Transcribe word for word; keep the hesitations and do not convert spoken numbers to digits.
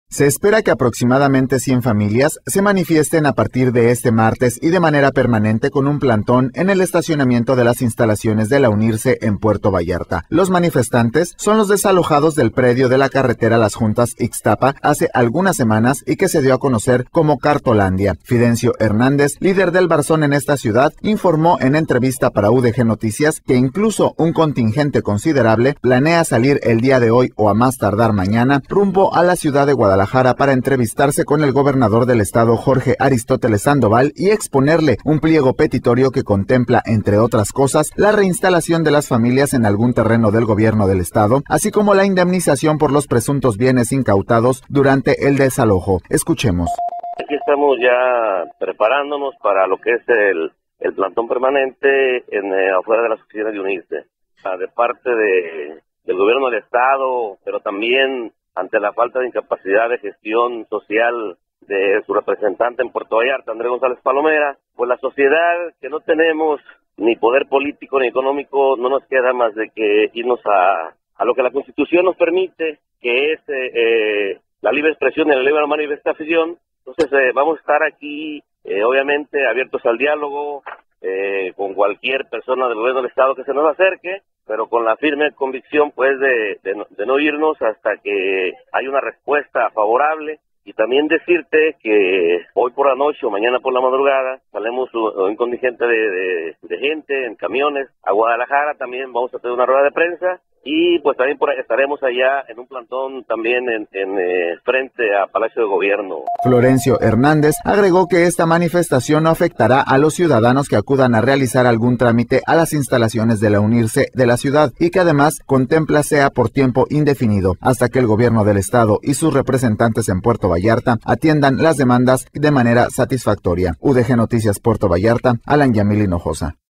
Se espera que aproximadamente cien familias se manifiesten a partir de este martes y de manera permanente con un plantón en el estacionamiento de las instalaciones de la UNIRCE en Puerto Vallarta. Los manifestantes son los desalojados del predio de la carretera Las Juntas Ixtapa hace algunas semanas y que se dio a conocer como Cartolandia. Fidencio Hernández, líder del Barzón en esta ciudad, informó en entrevista para U D G Noticias que incluso un contingente considerable planea salir el día de hoy o a más tardar mañana rumbo a la ciudad de Guadalajara para entrevistarse con el gobernador del estado Jorge Aristóteles Sandoval y exponerle un pliego petitorio que contempla, entre otras cosas, la reinstalación de las familias en algún terreno del gobierno del estado, así como la indemnización por los presuntos bienes incautados durante el desalojo. Escuchemos. Aquí estamos ya preparándonos para lo que es el, el plantón permanente en, eh, afuera de las oficinas de UNIRCE, de parte de, del gobierno del estado, pero también ante la falta de incapacidad de gestión social de su representante en Puerto Vallarta, Andrés González Palomera, pues la sociedad que no tenemos ni poder político ni económico, no nos queda más de que irnos a, a lo que la Constitución nos permite, que es eh, eh, la libre expresión y la libre manifestación. Entonces eh, vamos a estar aquí, eh, obviamente, abiertos al diálogo eh, con cualquier persona del gobierno del Estado que se nos acerque, pero con la firme convicción pues de, de, no, de no irnos hasta que haya una respuesta favorable. Y también decirte que hoy por la noche o mañana por la madrugada salemos un, un contingente de, de, de gente en camiones a Guadalajara. También vamos a tener una rueda de prensa y pues también por ahí estaremos allá en un plantón también en, en eh, frente a Palacio de Gobierno. Florencio Hernández agregó que esta manifestación no afectará a los ciudadanos que acudan a realizar algún trámite a las instalaciones de la UNIRCE de la ciudad y que además contempla sea por tiempo indefinido hasta que el gobierno del estado y sus representantes en Puerto Vallarta atiendan las demandas de manera satisfactoria. U D G Noticias Puerto Vallarta, Alan Yamil Hinojosa.